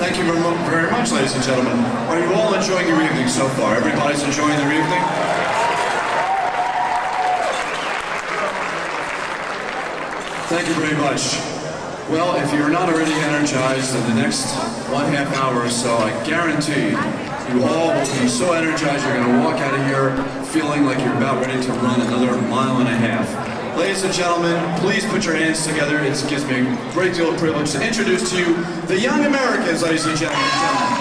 Thank you very much, ladies and gentlemen. Are you all enjoying your evening so far? Everybody's enjoying their evening? Thank you very much. Well, if you're not already energized in the next 1.5 hours or so, I guarantee you all will be so energized you're going to walk out of here feeling like you're about ready to run another 1.5 miles. Ladies and gentlemen, please put your hands together. It gives me a great deal of privilege to introduce to you the Young Americans, ladies and gentlemen.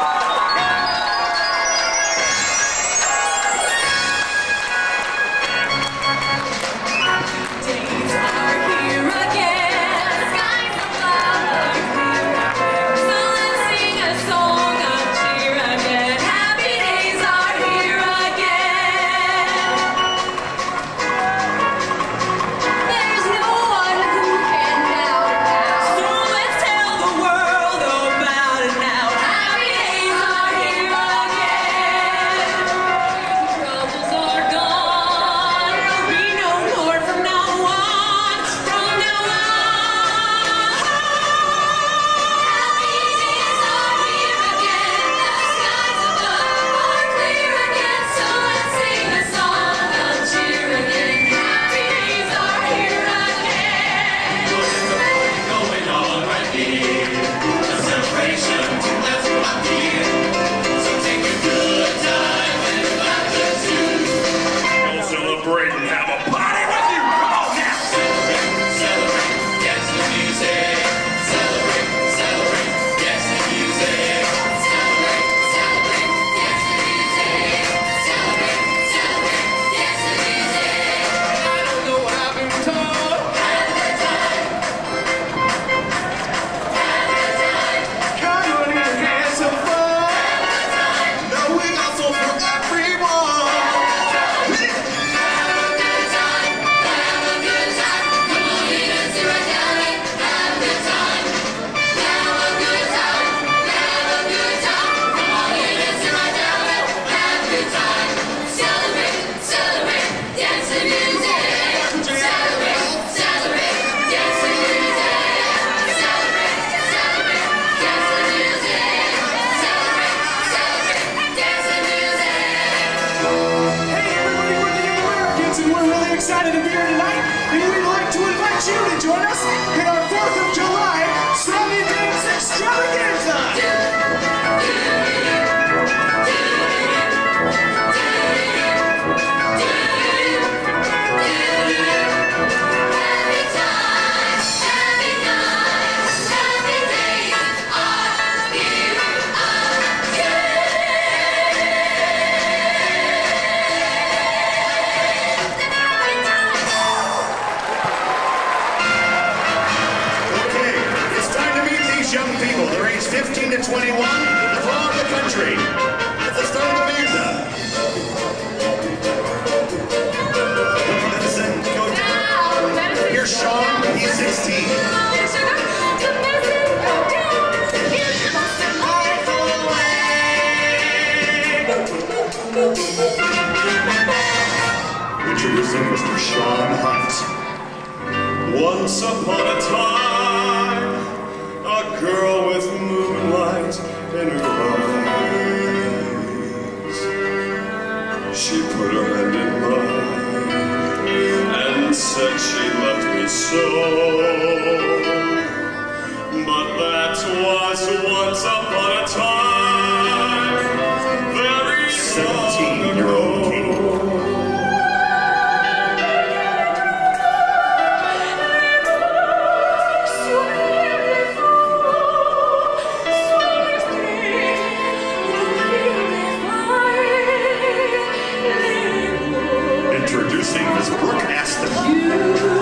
Excited to be here tonight, and we'd like to invite you to join us in our 4th of July Sunday Dance Extravaganza! Young people, they're aged 15 to 21 from the country. Let's start with Amanda. Medicine, go down. Here's Sean, he's 16. Introducing Mr. Sean Hunt. Once upon a time, a girl with moonlight in her eyes. She put her hand in mine and said she loved me so. But that was once upon a time, very 17-year-old king. Introducing Miss Brooke Aston.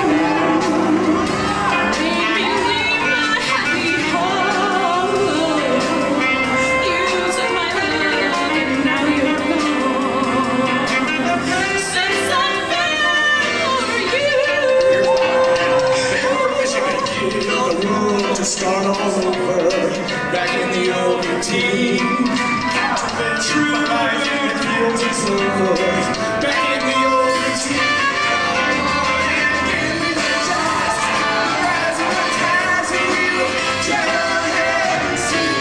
To start all over, back in the old routine. True life in the fields is over, back in the old routine. Give me the chance to rise and baptize you. Turn your head and see.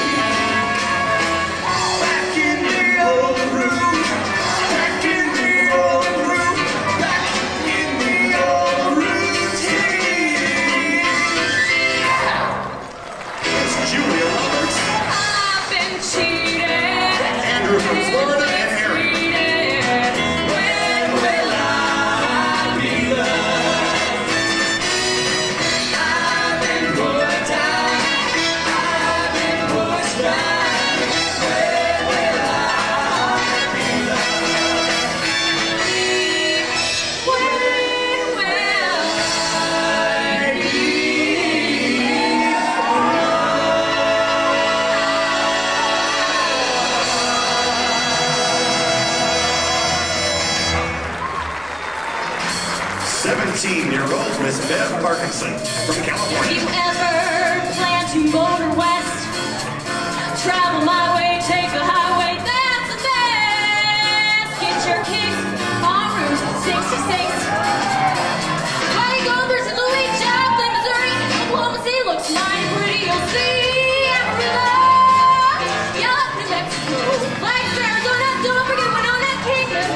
13-year-old Miss Bev Parkinson from California. You ever plan to motor west? Travel my way, take the highway, that's the best. Get your kicks on Route 66. How you going through St. Louis, Joplin, Missouri? Oklahoma City looks mighty pretty, you'll see. Amarillo, yup, New Mexico, Flagstaff, Arizona, don't forget Winona, Kingman,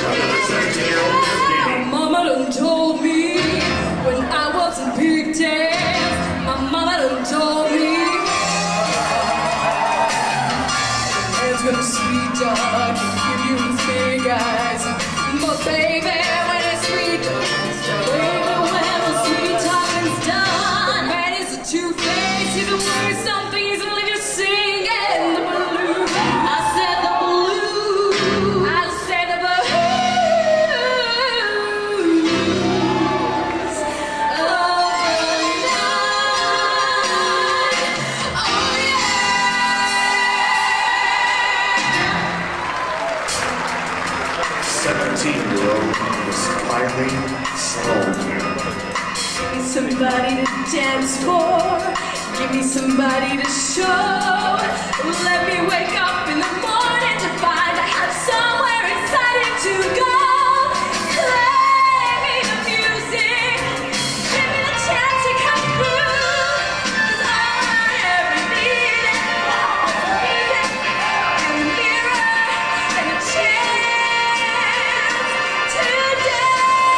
Mama done told me when I was in big dance. My mama done told me it's gonna sweet dog give you his big eyes. But baby, when it's sweet dog, baby, when the sweet talking's done, man is a two-face. He's the worst something. He's gonna leave you singing the blues. I said the blues. I said the blues. Give me somebody to dance for. Give me somebody to show. Let me wake up in the morning to find I have somewhere exciting to go. Play me the music. Give me the chance to come through. 'Cause all I ever needed was music and a mirror and a chance to dance.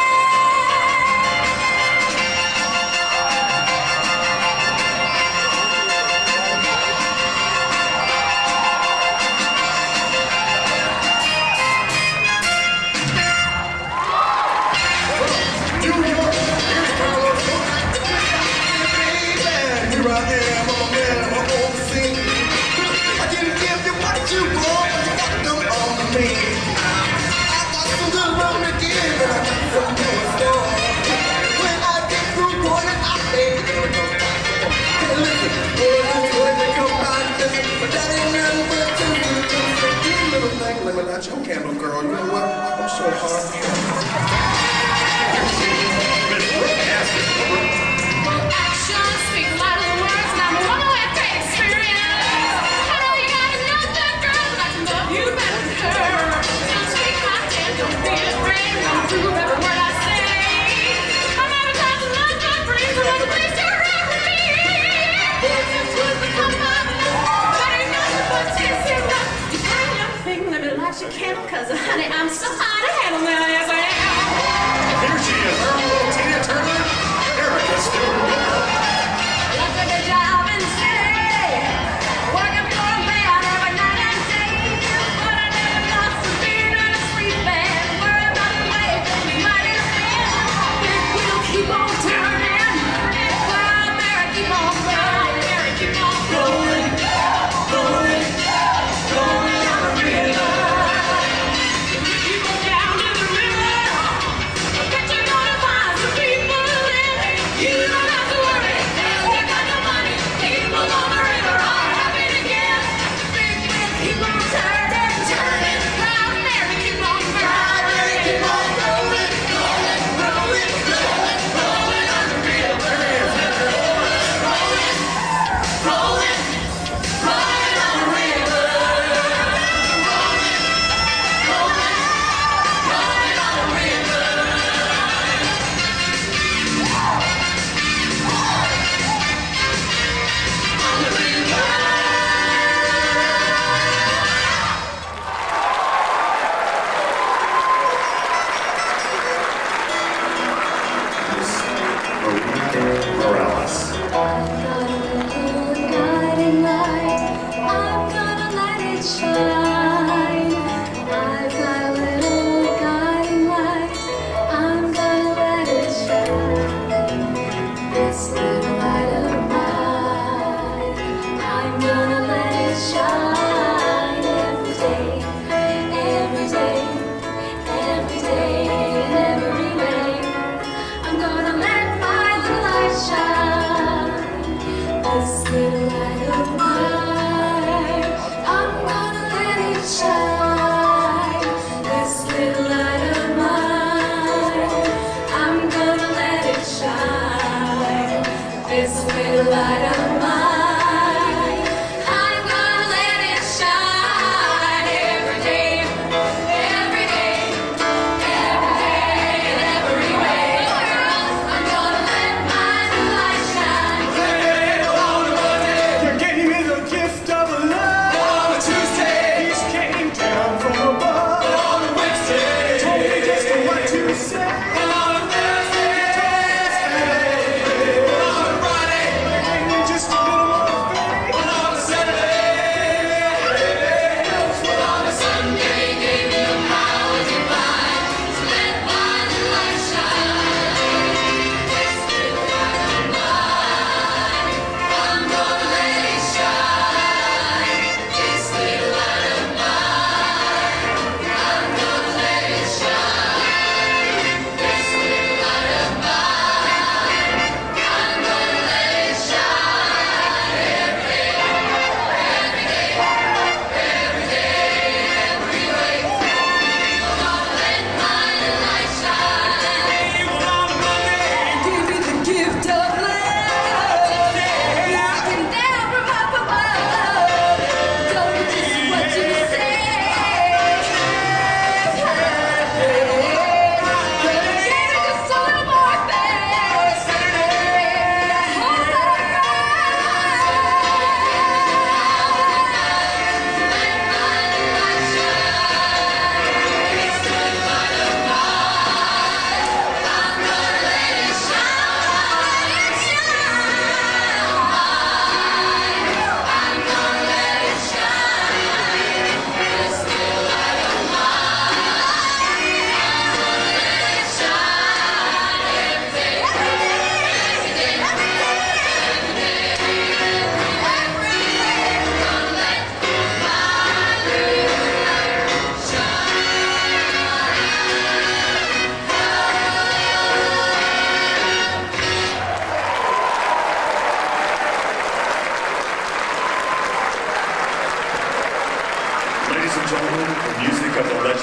Your candle, girl. You know what? I'm so hard. Actions speak louder than words, and I'm a woman with great experience. I know you got another girl, but I can love you better than her. Don't speak my hand, don't be afraid. I'll prove every word I say. I'm having time to love my dreams, and I'm pleased you're right with me. I'm loving you, but ain't nothing but tears in my. You burn your finger, let me light your candle, 'cause honey, I'm so high to handle now, yes I am. Here she is, our little Tina Turner, Erica Stewart. Look at the job in the city, working for a man every night and day. But I never lost the being in a street band. Worry about the way we might have been. Big wheel keep on turning. We're out there and keep on going. Keep on going, going, going on a river. You keep on down.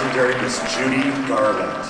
legendary Miss Judy Garland.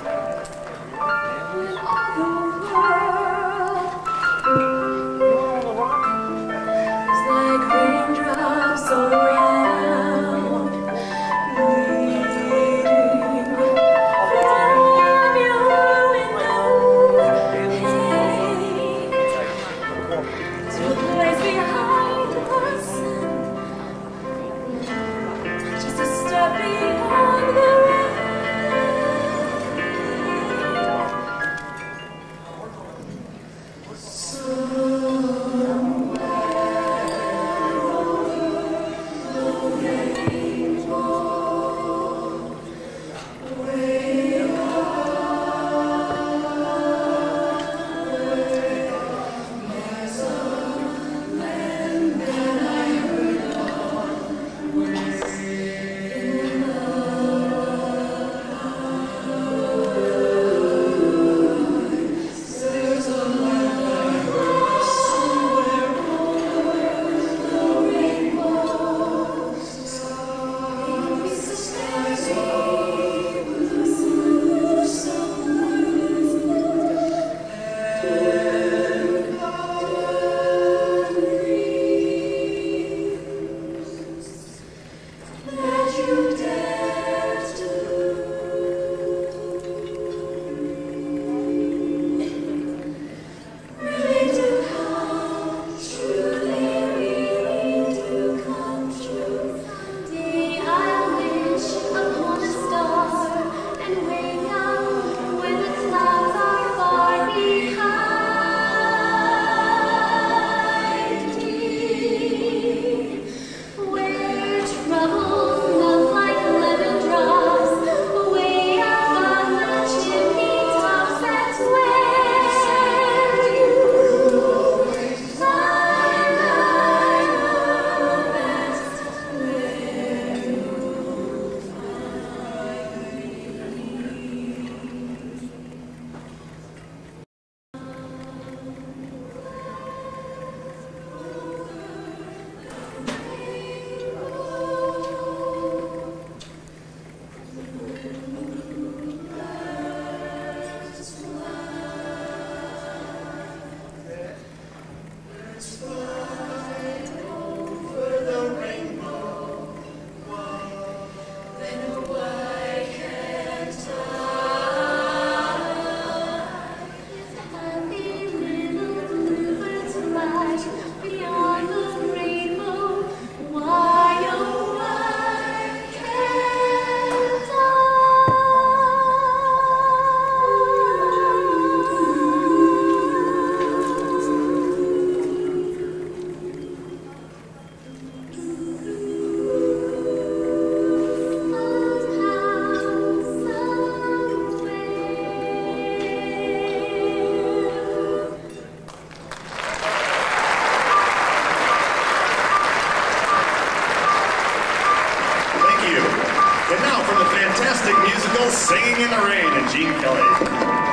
Singing in the Rain and Gene Kelly.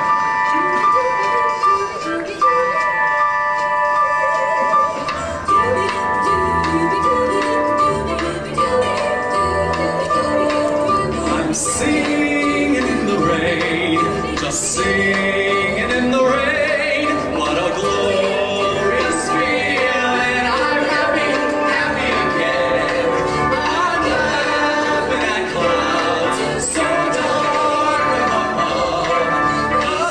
I'm singing in the rain, just singing in the rain. What a glorious feeling. I'm happy, happy again. I'm laughing at clouds so dark above.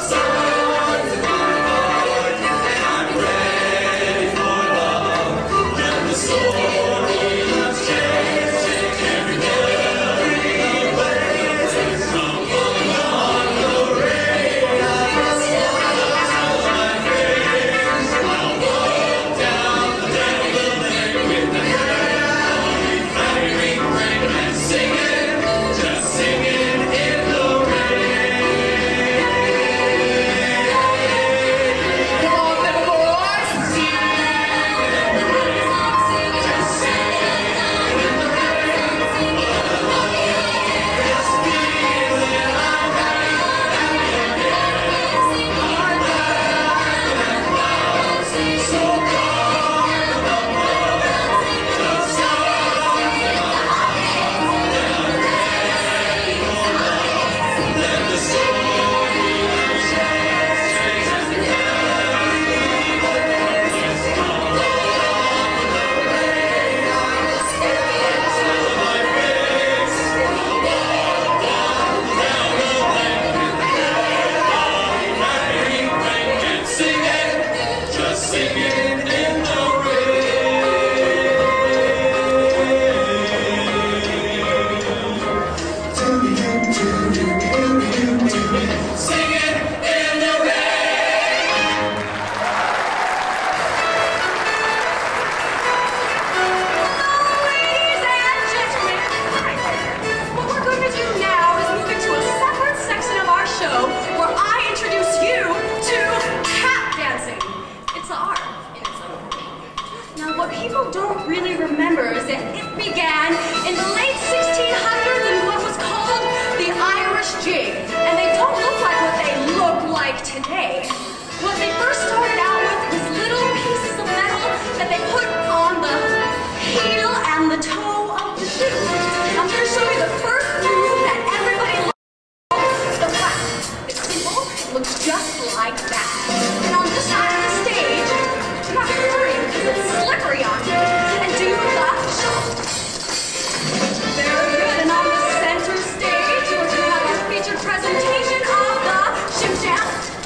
It began in the late 1600s in what was called the Irish jig. And they don't look like what they look like today. What they first started out with was little pieces of metal that they put on the heel and the toe of the shoe. I'm going to show you the first move that everybody loves, the flap. It's simple, it looks just like that. And on this side of the stage, do not hurry because it's slippery on you. And do the shuffle. Very good. And on the center stage, we're going to have our featured presentation of the shim jam.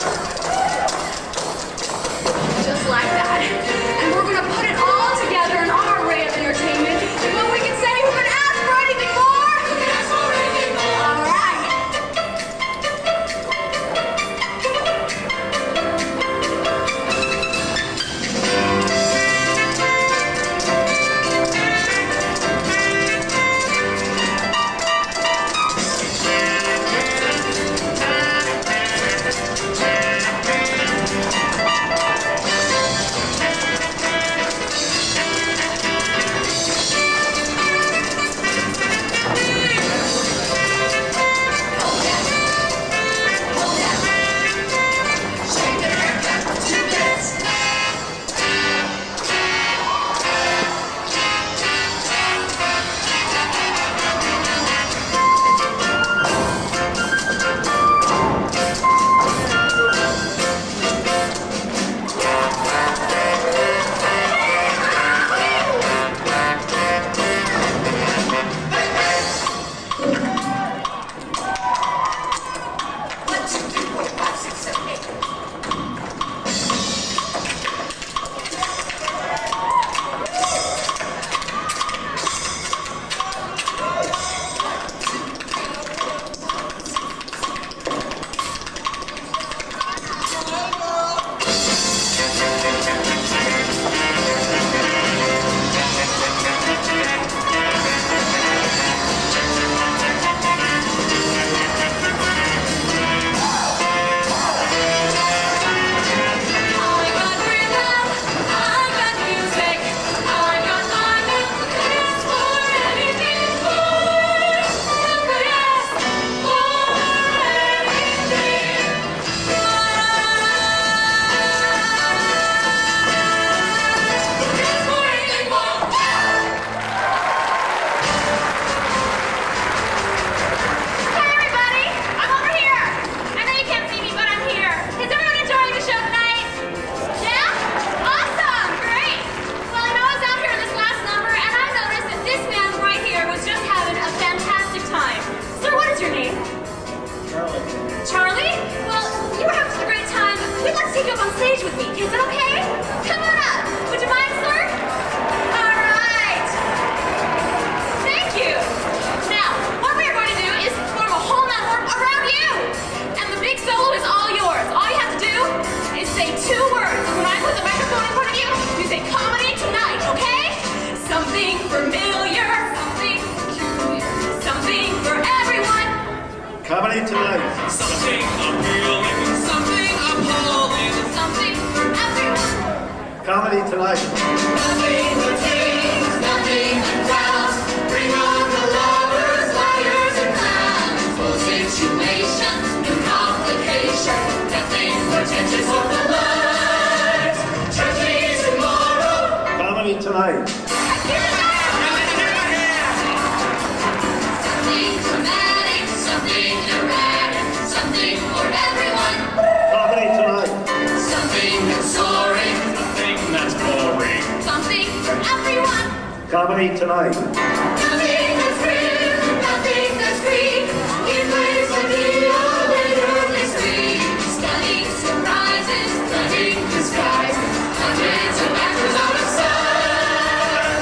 Just like that. And we're going to put it all together in our array of entertainment. But we can say who can ask for anything more? Who can ask for anything more? All right. Comedy tonight. Something appealing, something appalling, something for everyone. Comedy tonight. Nothing but kings, nothing but clowns. Bring on the lovers, liars, and clowns. Full situations, new complications. Nothing but tensions or the lies. Tragedy tomorrow. Comedy tonight. Something dramatic, something erratic, something for everyone. Comedy tonight. Something that's soaring, Something that's boring. something for everyone. Comedy tonight. Nothing that's free, nothing that's free. In ways like the elevator mystery. Stunning surprises, stunning disguise. Hundreds of actors out of sight.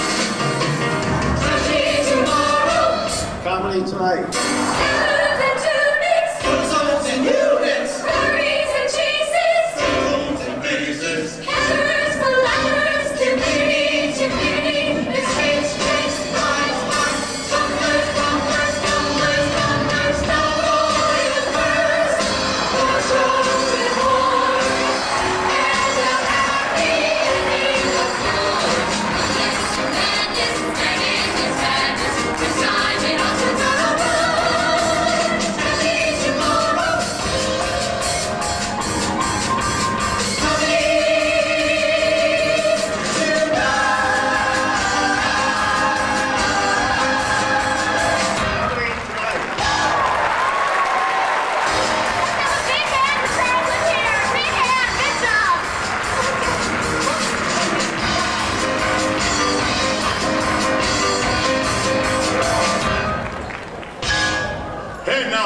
Tragedy tomorrow. Comedy tonight. Errors and tunics. Zones and units. Curries and cheeses. Zones and bases. Caterers, philanderers. Timidity, timidity. Mistakes, mistakes. Lies, lies. Stumblers, bumblers, stumblers, stumblers. Stumblers, birds. More shows and more. And a happy ending, of course. Unless you're madness,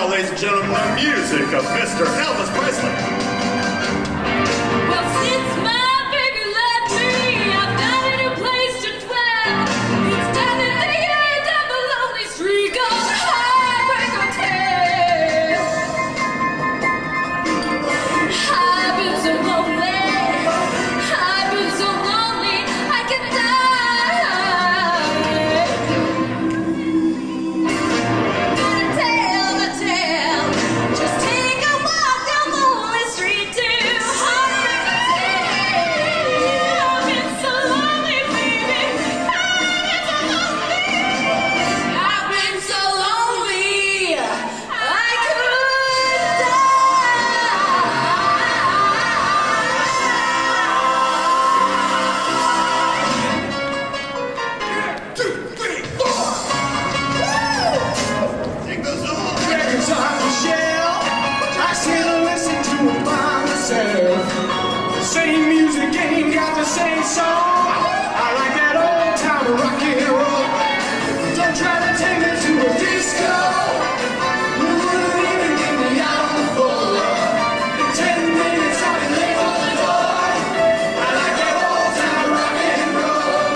now, ladies and gentlemen, the music of Mr. Elvis Presley. Well, since my baby left me, I've got a new place to dwell. It's down at the end of a lonely street called Heartbreak Hotel. I've been so lonely, I've been so lonely, I could die. Gotta tell the tale, just take a walk down lonely street to Heartbreak Hotel. I've been so lonely, baby, I've been so lonely, I could Records on the shelf, I sit and listen to it by myself. The same music ain't got the same song. I like that old time rock and roll. Don't try to take me to a disco. You wouldn't even get me out on the floor. In 10 minutes I'll be late for the door. I like that old time rock and roll.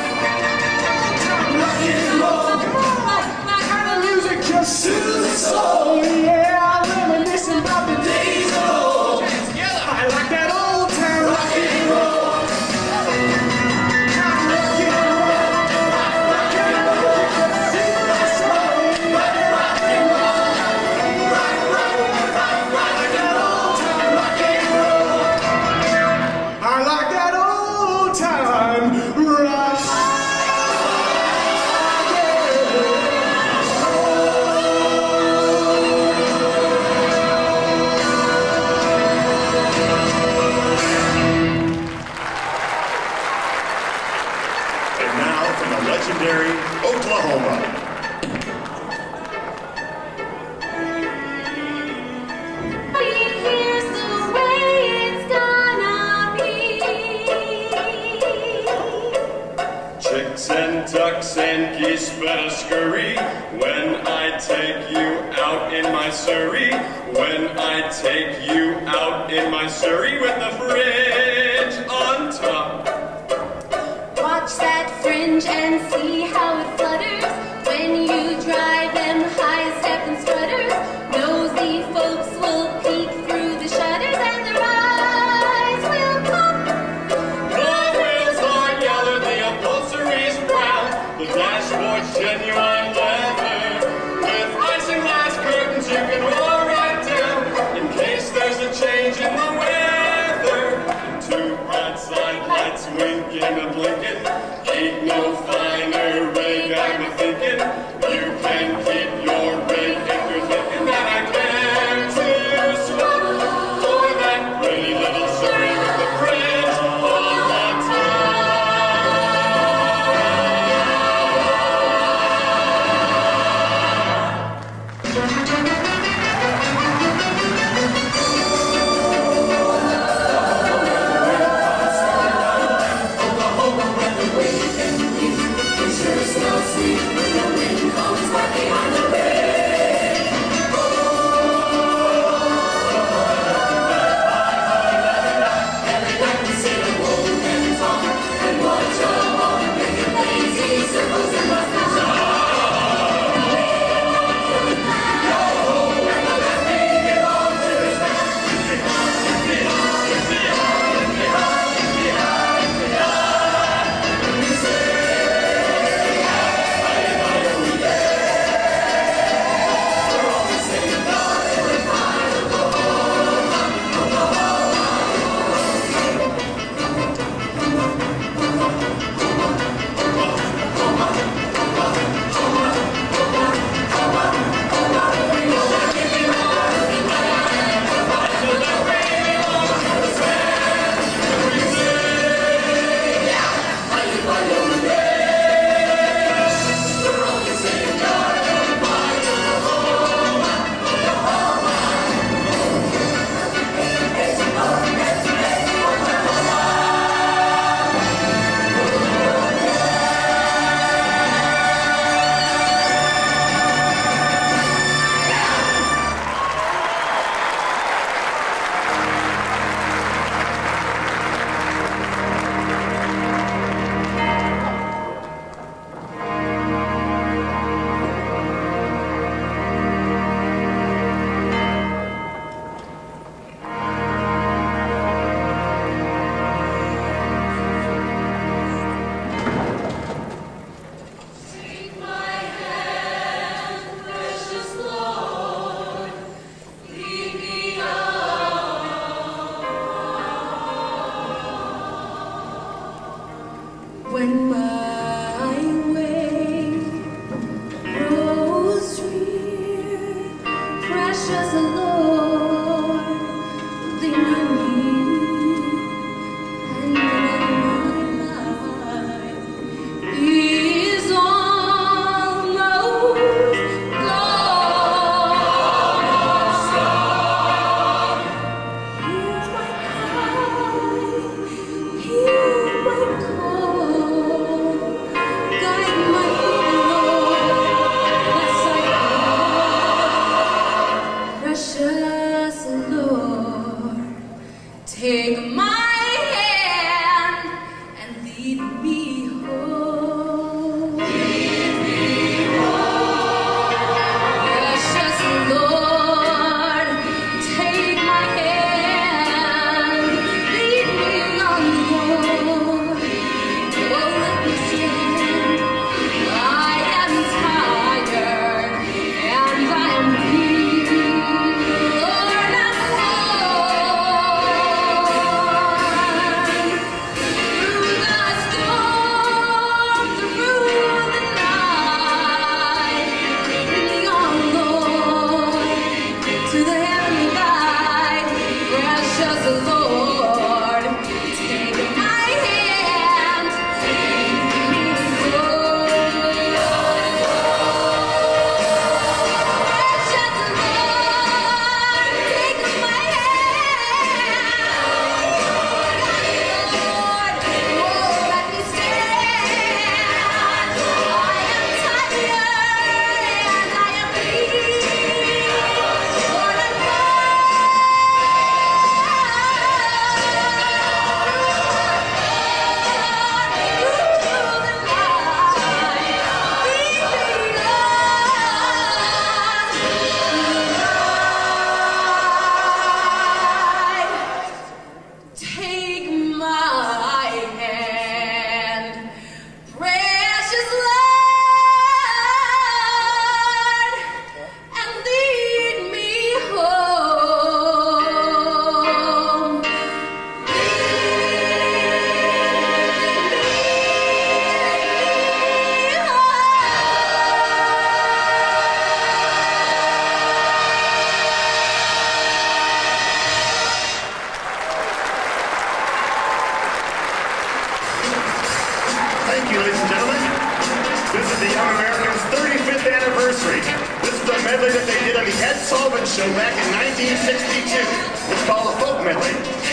Rock and roll, come on. That kind of music just soothes the soul. Yeah, I'm reminiscing about the days of old. I like that old time rock and roll. Rock and roll, rock and roll, just soothes the soul. Rock and roll, rock, like that old time rock and roll. I like that old time rock. And now from the legendary Oklahoma. Here's the way it's gonna be. Chicks and ducks and geese better scurry when I take you out in my Surrey. When I take you out in my Surrey with the fridge on top. Watch that fringe and see how it flutters when you drive them high-step and strutters. Nosy folks will peek through the shutters and their eyes will pop. The wheels are yellow, the upholstery's brown, the dashboard's genuine leather. With isinglass curtains you can roll right down in case there's a change in the weather. And two bright side lights winking and blinking. Ain't no finer rig, I'm thinking. You can keep your rig if you're thinking that I care to swap for that pretty little Surrey with the fridge on the Oklahoma, where the way you can be. This is the Young Americans' 35th anniversary. This is the medley that they did on the Ed Sullivan Show back in 1962. It's called a folk medley.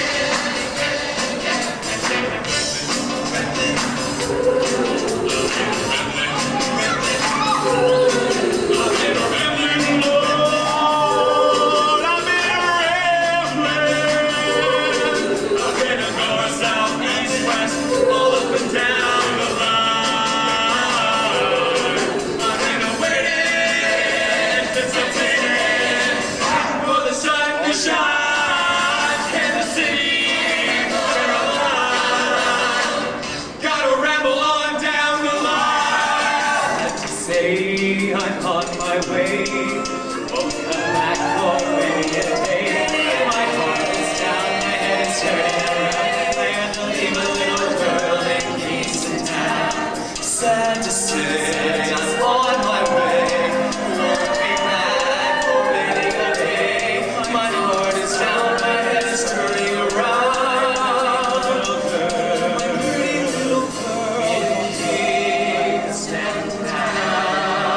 I'm on my way. Won't come back for many a day. My heart is down, my head is turning around. I am to leave a little girl in Kingston town. Sad to say, I'm on my way. Won't be back for many a day. My heart is down, my head is turning around. Little girl, my pretty little girl in Kingston town.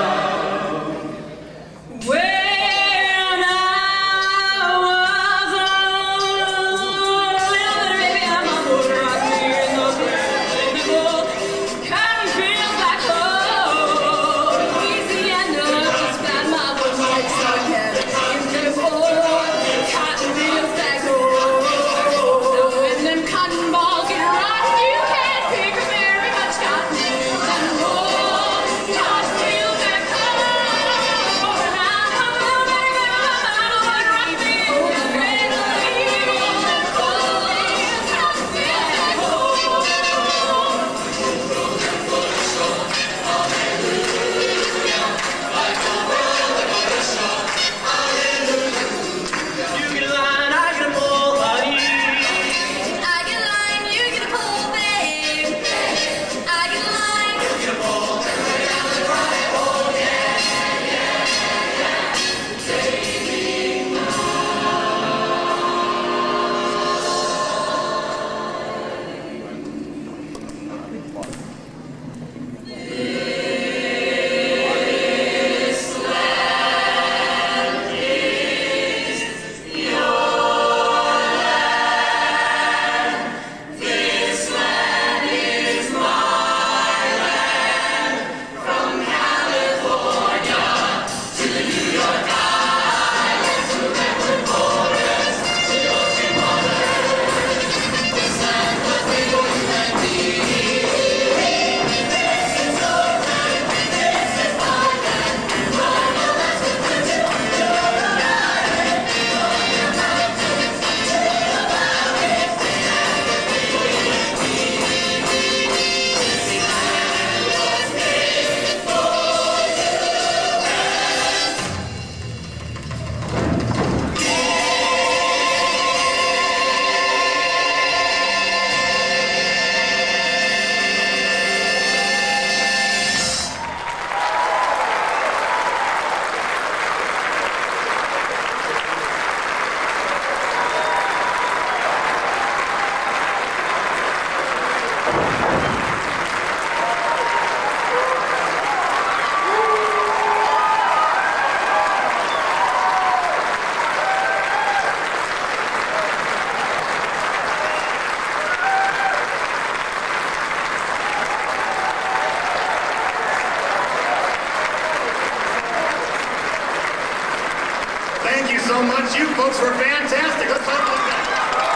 Thank you so much. You folks were fantastic. Let's talk about that.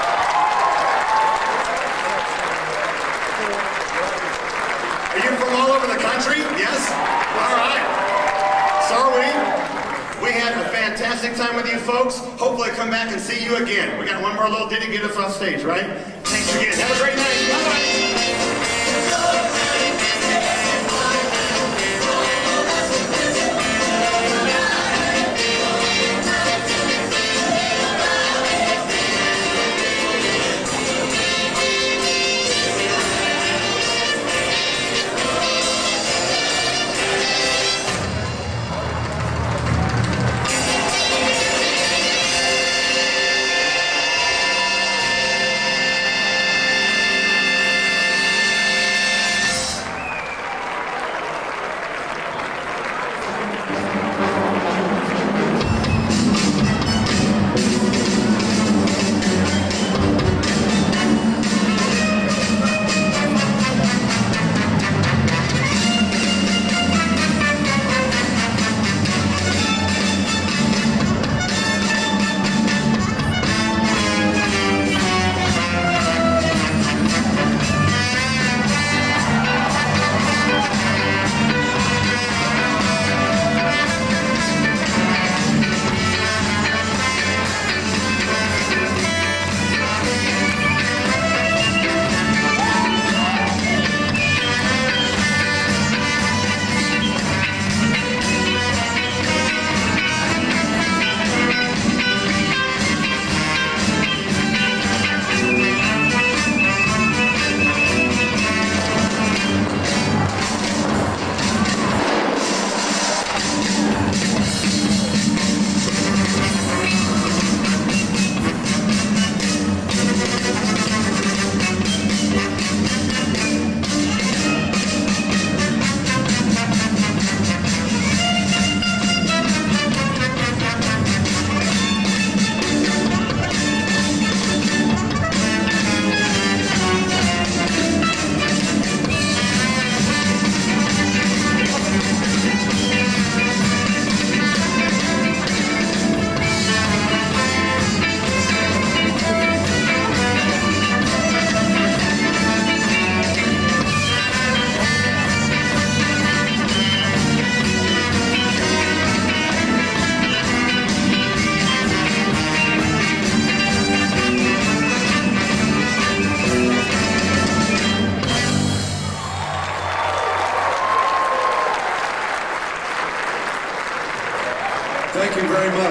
Are you from all over the country? Yes? All right. So we had a fantastic time with you folks. Hopefully come back and see you again. We got one more little ditty to get us off stage, right? Thanks again. Have a great night. Bye-bye.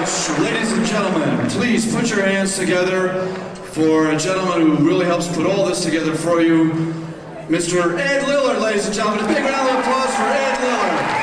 much. Ladies and gentlemen, please put your hands together for a gentleman who really helps put all this together for you, Mr. Ed Lillard, ladies and gentlemen. A big round of applause for Ed Lillard.